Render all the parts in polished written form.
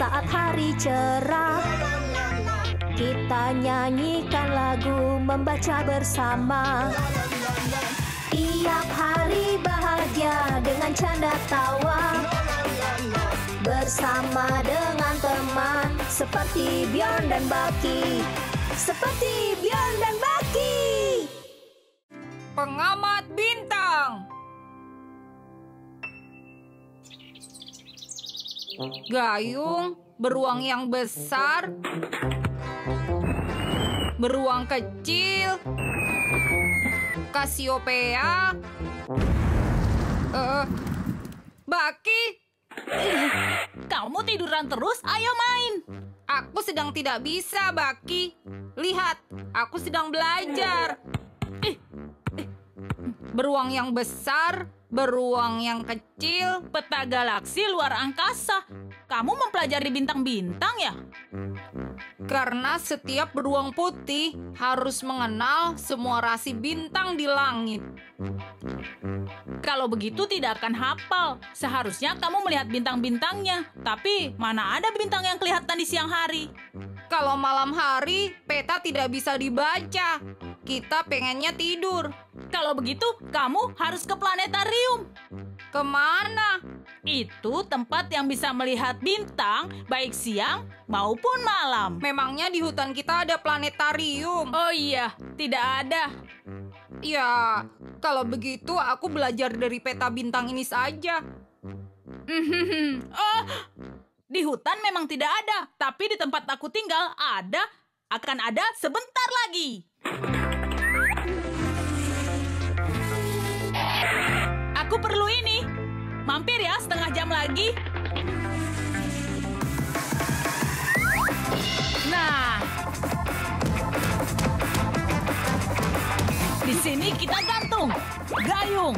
saat hari cerah. Kita nyanyikan lagu, membaca bersama. Tiap hari bahagia dengan canda tawa. Bersama dengan teman seperti Bjorn dan Bucky. Seperti Bjorn dan Bucky. Pengamat bintang. Gayung, beruang yang besar, beruang kecil, Cassiopeia, Bucky. Kamu tiduran terus, ayo main. Aku sedang tidak bisa, Bucky. Lihat, aku sedang belajar. Beruang yang besar, beruang yang kecil. Peta galaksi luar angkasa. Kamu mempelajari bintang-bintang ya? Karena setiap beruang putih harus mengenal semua rasi bintang di langit. Kalau begitu tidak akan hafal. Seharusnya kamu melihat bintang-bintangnya. Tapi mana ada bintang yang kelihatan di siang hari? Kalau malam hari, peta tidak bisa dibaca. Kita pengennya tidur. Kalau begitu, kamu harus ke planetarium. Kemana? Itu tempat yang bisa melihat bintang, baik siang maupun malam. Memangnya di hutan kita ada planetarium? Oh iya, tidak ada. Ya, kalau begitu aku belajar dari peta bintang ini saja. Oh, di hutan memang tidak ada, tapi di tempat aku tinggal ada, akan ada sebentar lagi. Aku perlu ini. Mampir ya setengah jam lagi. Nah, di sini kita gantung gayung.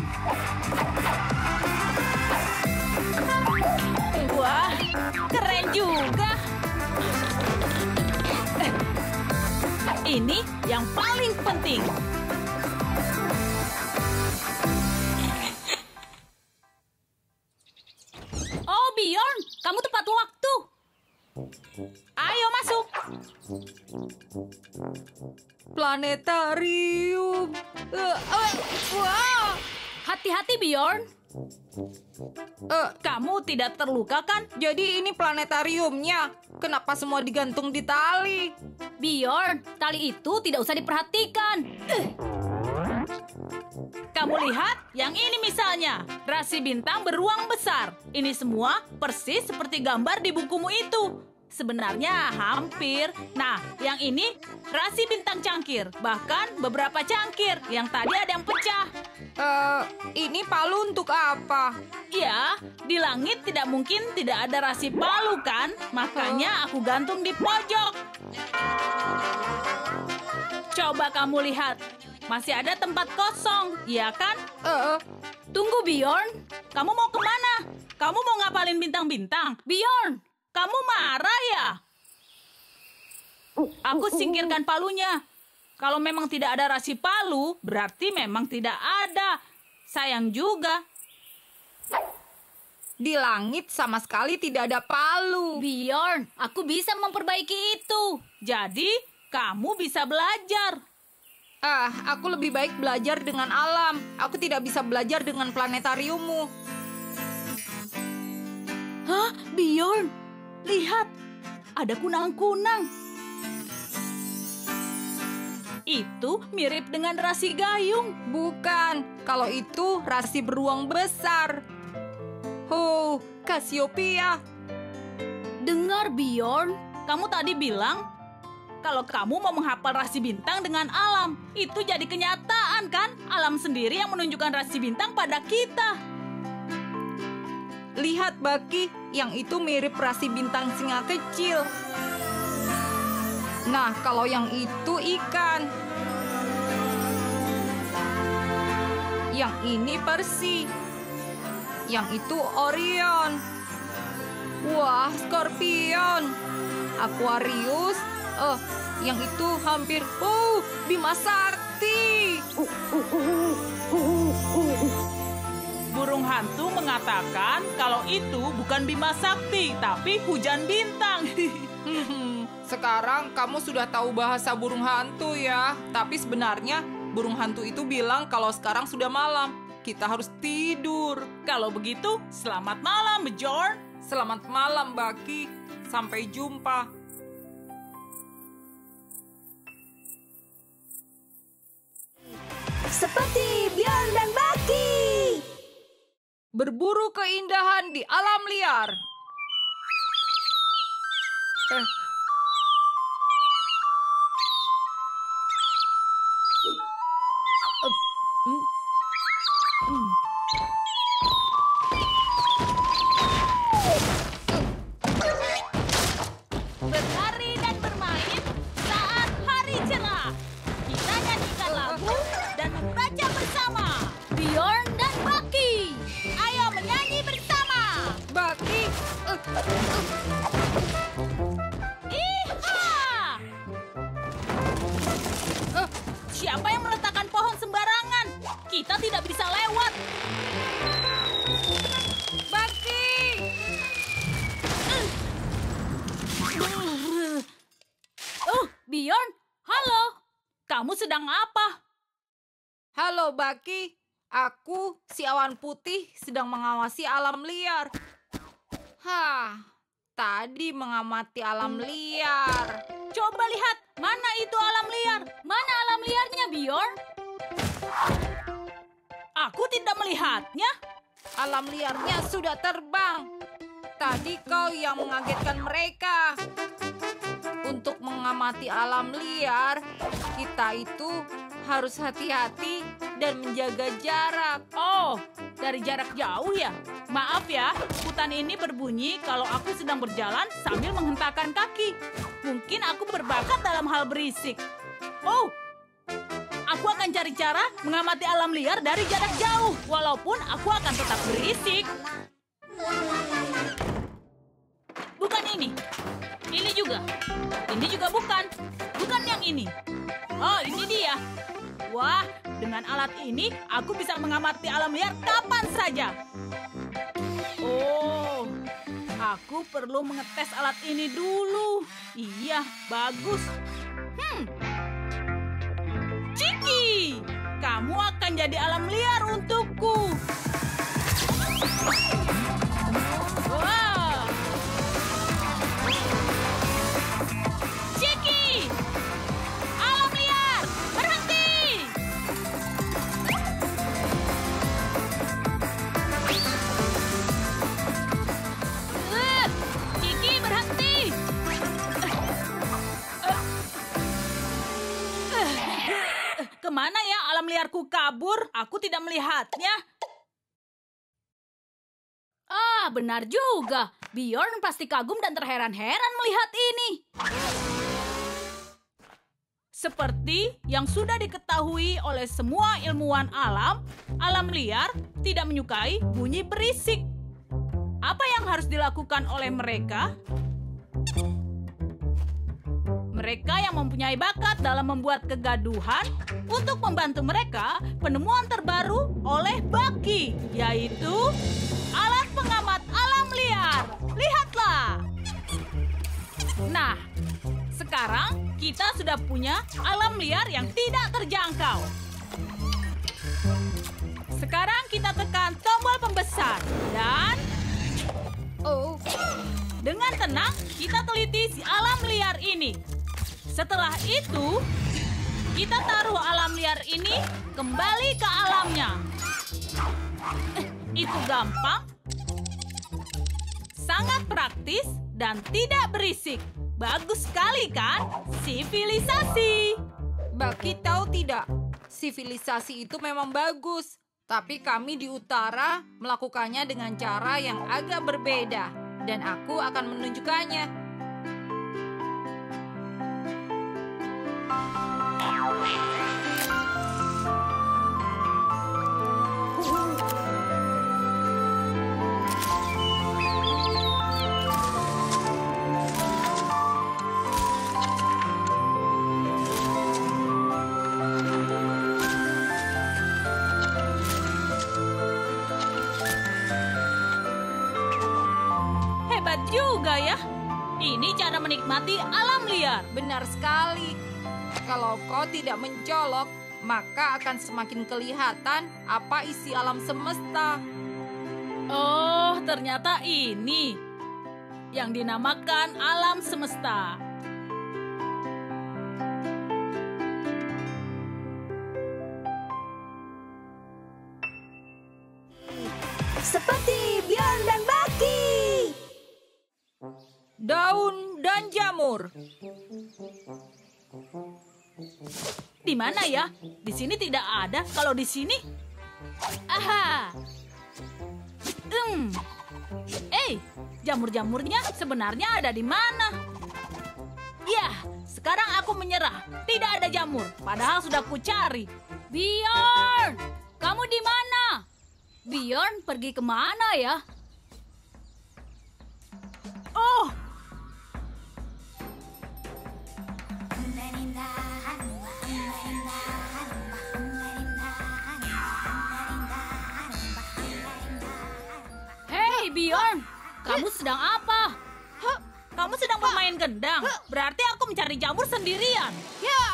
Wah, keren juga. Ini yang paling penting. Oh, Bjorn, kamu tepat waktu. Ayo masuk. Planetarium. Wah. Hati-hati, Bjorn. Kamu tidak terluka kan? Jadi ini planetariumnya. Kenapa semua digantung di tali? Bjorn, tali itu tidak usah diperhatikan. Kamu lihat, yang ini misalnya. Rasi bintang beruang besar. Ini semua persis seperti gambar di bukumu itu. Sebenarnya hampir. Nah, yang ini rasi bintang cangkir. Bahkan beberapa cangkir. Yang tadi ada yang pecah. Ini palu untuk apa? Ya, di langit tidak mungkin tidak ada rasi palu kan? Makanya aku gantung di pojok. Coba kamu lihat. Masih ada tempat kosong, iya kan? Tunggu, Bjorn. Kamu mau kemana? Kamu mau ngapalin bintang-bintang? Bjorn, kamu marah ya? Aku singkirkan palunya. Kalau memang tidak ada rasi palu, berarti memang tidak ada. Sayang juga. Di langit sama sekali tidak ada palu. Bjorn, aku bisa memperbaiki itu. Jadi, kamu bisa belajar. Aku lebih baik belajar dengan alam. Aku tidak bisa belajar dengan planetariummu. Hah, Bjorn? Lihat, ada kunang-kunang. Itu mirip dengan rasi gayung. Bukan, kalau itu rasi beruang besar. Cassiopeia. Dengar, Bjorn, kamu tadi bilang kalau kamu mau menghafal rasi bintang dengan alam, itu jadi kenyataan kan? Alam sendiri yang menunjukkan rasi bintang pada kita. Lihat, Bucky, yang itu mirip rasi bintang singa kecil. Nah, kalau yang itu ikan. Yang ini Persi. Yang itu Orion. Wah, Scorpion. Aquarius. Yang itu hampir Bima Sakti. Burung hantu mengatakan mengatakan kalau itu bukan Bima Sakti, tapi hujan bintang. Sekarang kamu sudah tahu bahasa burung hantu ya. Tapi sebenarnya burung hantu itu bilang kalau sekarang sudah malam. Kita harus tidur. Kalau begitu, selamat malam, Bjorn. Selamat malam, Baki. Sampai jumpa. Seperti Bjorn dan Baki. Berburu keindahan di alam liar. Berlari dan bermain saat hari cerah. Kita nyanyikan lagu dan membaca bersama. Bjorn dan Baki. Ayo menyanyi bersama. Baki. Iha! Siapa yang meletakkan pohon sembarangan? Kita tidak bisa lewat. Baki. Oh, Bjorn, halo. Kamu sedang apa? Halo, Baki. Aku, si awan putih, sedang mengawasi alam liar. Tadi mengamati alam liar. Coba lihat, mana itu alam liar? Mana alam liarnya, Bjorn? Aku tidak melihatnya. Alam liarnya sudah terbang. Tadi kau yang mengagetkan mereka. Untuk mengamati alam liar, kita itu harus hati-hati dan menjaga jarak. Oh, dari jarak jauh ya? Maaf ya, hutan ini berbunyi kalau aku sedang berjalan sambil menghentakkan kaki. Mungkin aku berbakat dalam hal berisik. Oh, aku akan cari cara mengamati alam liar dari jarak jauh, walaupun aku akan tetap berisik. Bukan ini. Ini juga. Ini juga bukan. Bukan yang ini. Oh, ini dia. Wah, dengan alat ini aku bisa mengamati alam liar kapan saja. Oh, aku perlu mengetes alat ini dulu. Iya, bagus. Ciki, kamu akan jadi alam liar untukku. Wah. Ciki, alam liar, berhenti. Ciki, berhenti. Kemana ya alam liarku kabur? Aku tidak melihatnya. Ah, benar juga. Bjorn pasti kagum dan terheran-heran melihat ini. Seperti yang sudah diketahui oleh semua ilmuwan alam, alam liar tidak menyukai bunyi berisik. Apa yang harus dilakukan oleh mereka? Mereka yang mempunyai bakat dalam membuat kegaduhan untuk membantu mereka penemuan terbaru oleh Baki, yaitu alat pengamat alam liar. Lihatlah. Nah, sekarang kita sudah punya alam liar yang tidak terjangkau. Sekarang kita tekan tombol pembesar dan dengan tenang kita teliti si alam liar ini. Setelah itu, kita taruh alam liar ini kembali ke alamnya. Itu gampang, sangat praktis, dan tidak berisik. Bagus sekali kan? Sivilisasi. Baki tahu tidak, sivilisasi itu memang bagus. Tapi kami di utara melakukannya dengan cara yang agak berbeda. Dan aku akan menunjukkannya. juga ya. Ini cara menikmati alam liar. Benar sekali. Kalau kau tidak mencolok, maka akan semakin kelihatan apa isi alam semesta. Oh, ternyata ini yang dinamakan alam semesta. Seperti Bjorn dan Baki. Daun dan jamur. Di mana ya? Di sini tidak ada. Kalau di sini, aha. Jamur-jamurnya sebenarnya ada di mana? Ya, sekarang aku menyerah. Tidak ada jamur, padahal sudah kucari. Bjorn, kamu di mana? Bjorn pergi kemana ya? Oh, hei Bjorn, kamu sedang apa? Kamu sedang bermain gendang. Berarti aku mencari jamur sendirian. Ya,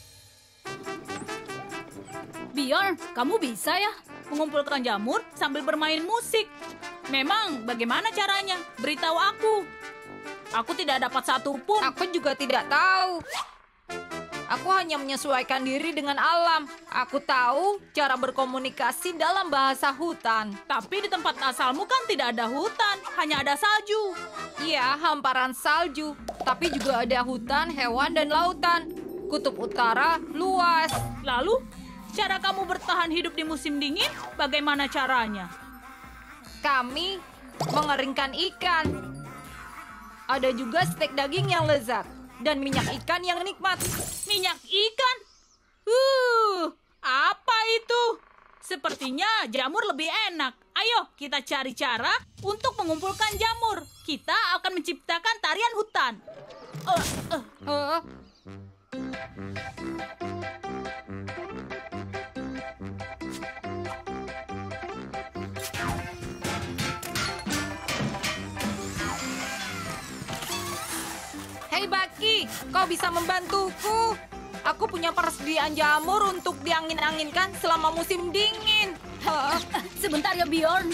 Bjorn, kamu bisa ya mengumpulkan jamur sambil bermain musik? Memang bagaimana caranya? Beritahu aku. Aku tidak dapat satu pun. aku juga tidak tahu. Aku hanya menyesuaikan diri dengan alam. Aku tahu cara berkomunikasi dalam bahasa hutan. Tapi di tempat asalmu kan tidak ada hutan, hanya ada salju. Iya, hamparan salju. Tapi juga ada hutan, hewan, dan lautan. Kutub utara luas. Lalu, cara kamu bertahan hidup di musim dingin, bagaimana caranya? Kami mengeringkan ikan. Ada juga stek daging yang lezat. Dan minyak ikan yang nikmat. Minyak ikan? Apa itu? Sepertinya jamur lebih enak. Ayo kita cari cara untuk mengumpulkan jamur. Kita akan menciptakan tarian hutan. Hei Baki, kau bisa membantuku. Aku punya persediaan jamur untuk diangin-anginkan selama musim dingin. Sebentar ya Bjorn.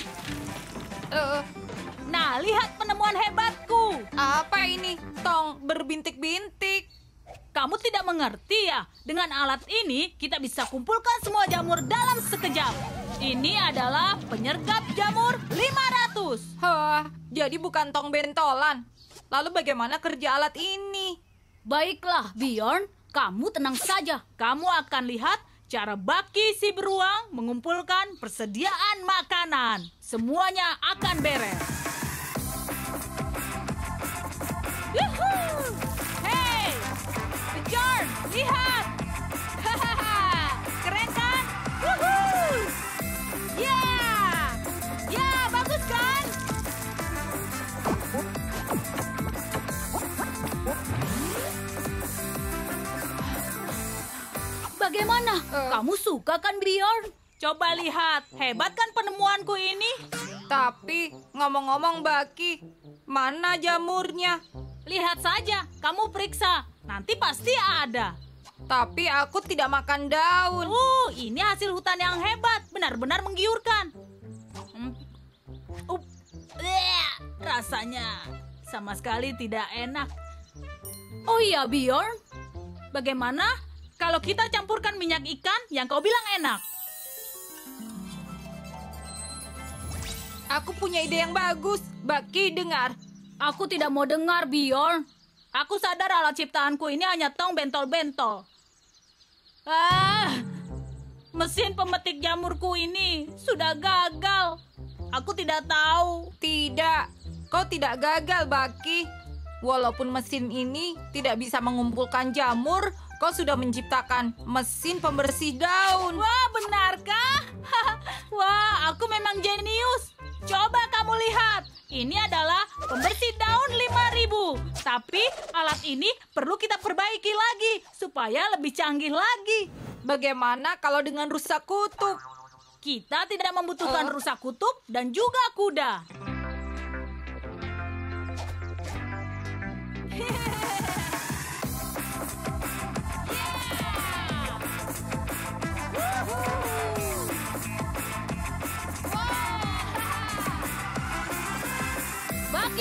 Nah, lihat penemuan hebatku. Apa ini? Tong berbintik-bintik. Kamu tidak mengerti ya? Dengan alat ini, kita bisa kumpulkan semua jamur dalam sekejap. Ini adalah penyergap jamur 500. Jadi bukan tong bentolan. Lalu bagaimana kerja alat ini? Baiklah, Bjorn. Kamu tenang saja. Kamu akan lihat cara Baki si beruang mengumpulkan persediaan makanan. Semuanya akan beres. Yuhuu! Hei, Bjorn, lihat. Hahaha, keren kan? Wuhuu! Ya, ya, bagus kan? Bagaimana? Kamu suka kan, Bjorn? Coba lihat, hebat kan penemuanku ini? Tapi ngomong-ngomong Baki, mana jamurnya? Lihat saja, kamu periksa. Nanti pasti ada. Tapi aku tidak makan daun. Ini hasil hutan yang hebat. Benar-benar menggiurkan. Rasanya sama sekali tidak enak. Oh iya, Bjorn. Bagaimana kalau kita campurkan minyak ikan yang kau bilang enak? Aku punya ide yang bagus. Baki, dengar. Aku tidak mau dengar, Bjorn. Aku sadar alat ciptaanku ini hanya tong bentol-bentol. Mesin pemetik jamurku ini sudah gagal. Aku tidak tahu. Tidak, kau tidak gagal, Baki. Walaupun mesin ini tidak bisa mengumpulkan jamur, kau sudah menciptakan mesin pembersih daun. Wah, benarkah? Wah, aku memang jenius. Coba kamu lihat. Ini adalah pembersih daun 5.000. Tapi alat ini perlu kita perbaiki lagi supaya lebih canggih lagi. Bagaimana kalau dengan rusa kutub? Kita tidak membutuhkan rusa kutub dan juga kuda.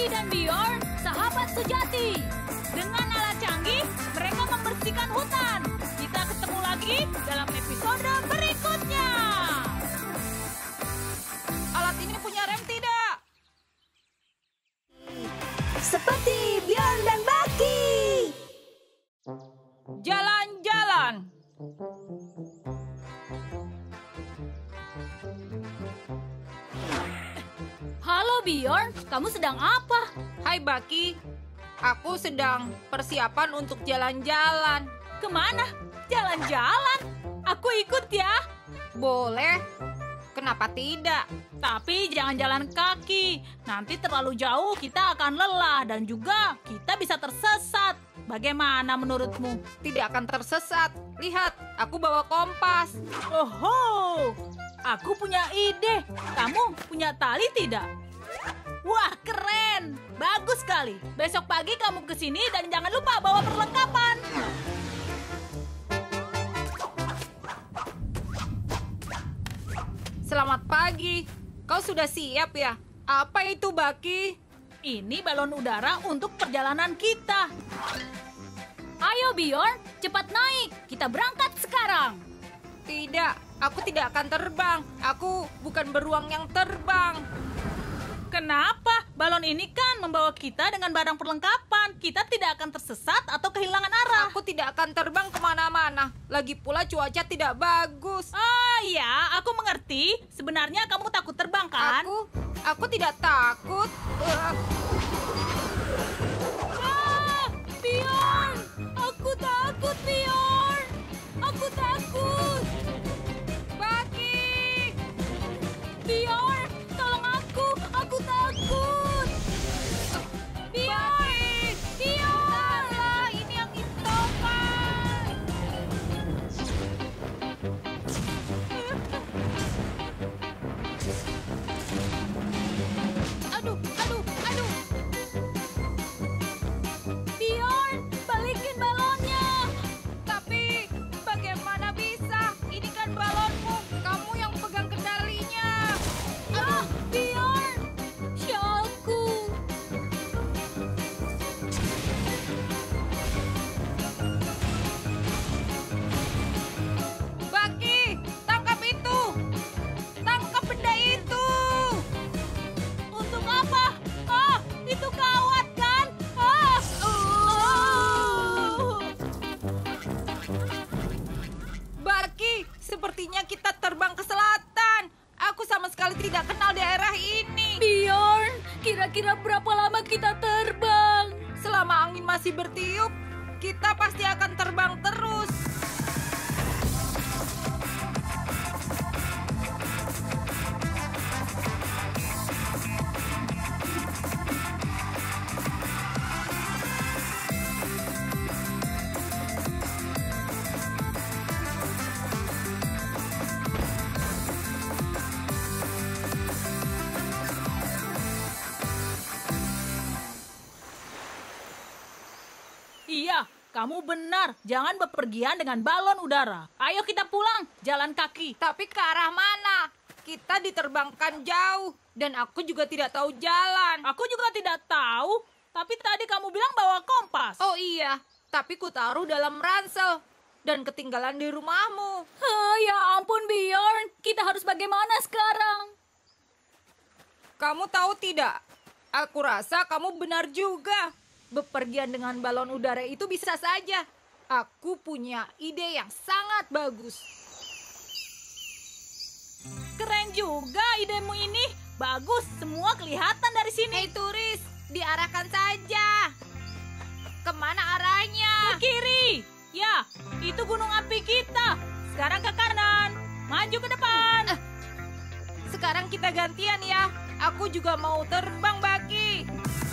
Baki dan Bjorn, sahabat sejati. Dengan alat canggih, mereka membersihkan hutan. Kita ketemu lagi dalam episode berikutnya. Alat ini punya rem tidak? Seperti Bjorn dan Baki. Jalan-jalan. Halo Bjorn, kamu sedang apa? Hai Baki, aku sedang persiapan untuk jalan-jalan. Kemana? Jalan-jalan? Aku ikut ya. Boleh? Kenapa tidak? Tapi jangan jalan kaki. Nanti terlalu jauh kita akan lelah dan juga kita bisa tersesat. Bagaimana menurutmu? Tidak akan tersesat. Lihat, aku bawa kompas. Oh, aku punya ide. Kamu punya tali tidak? Wah, keren. Bagus sekali. Besok pagi kamu ke sini dan jangan lupa bawa perlengkapan. Selamat pagi. Kau sudah siap ya? Apa itu, Baki? Ini balon udara untuk perjalanan kita. Ayo Bjorn, cepat naik. Kita berangkat sekarang. Tidak, aku tidak akan terbang. Aku bukan beruang yang terbang. Kenapa? Balon ini kan membawa kita dengan barang perlengkapan. Kita tidak akan tersesat atau kehilangan arah. Aku tidak akan terbang kemana-mana. Lagi pula cuaca tidak bagus. Oh ya, aku mengerti. Sebenarnya kamu takut terbang kan? Aku tidak takut. Bjorn! Aku takut, Bjorn! Aku takut! Baki! Bjorn, tolong aku! Aku takut! Bjorn! Bjorn! Salah, ini yang topan. Aduh, aduh, aduh! Bjorn, balikin balonnya! Tapi bagaimana bisa? Ini kan balonmu. Kamu yang pegang kendalinya. Ah, Bjorn! Syalku! Baki, tangkap itu. Tangkap benda itu. Untuk apa? Ah, itu kawat kan? Ah! Baki, sepertinya kita terbang ke selatan. Aku sama sekali tidak kenal daerah ini. Bjorn, kira-kira berapa lama kita terbang? Selama angin masih bertiup, kita pasti akan terbang terus. Iya, kamu benar. Jangan bepergian dengan balon udara. Ayo kita pulang, jalan kaki. Tapi ke arah mana? Kita diterbangkan jauh. Dan aku juga tidak tahu jalan. Aku juga tidak tahu, tapi tadi kamu bilang bawa kompas. Oh iya, tapi ku taruh dalam ransel. Dan ketinggalan di rumahmu. Ya ampun Bjorn, kita harus bagaimana sekarang? Kamu tahu tidak? Aku rasa kamu benar juga. Bepergian dengan balon udara itu bisa saja. Aku punya ide yang sangat bagus. Keren juga idemu ini. Bagus, semua kelihatan dari sini. Hei turis, diarahkan saja. Kemana arahnya? Ke kiri. Ya, itu gunung api kita. Sekarang ke kanan. Maju ke depan. Sekarang kita gantian ya. Aku juga mau terbang, Baki.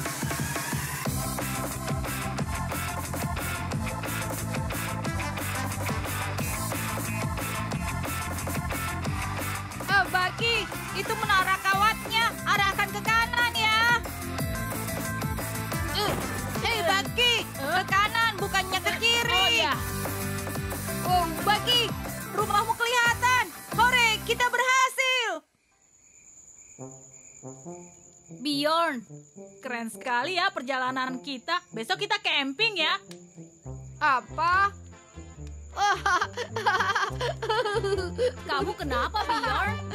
Baki, itu menara kawatnya. Arahkan ke kanan ya. Hei Baki, ke kanan bukannya ke kiri. Oh ya. Oh Baki, rumahmu kelihatan. Hore, kita berhasil. Bjorn, keren sekali ya perjalanan kita. Besok kita camping ya. Apa? Kamu kenapa, Bjorn?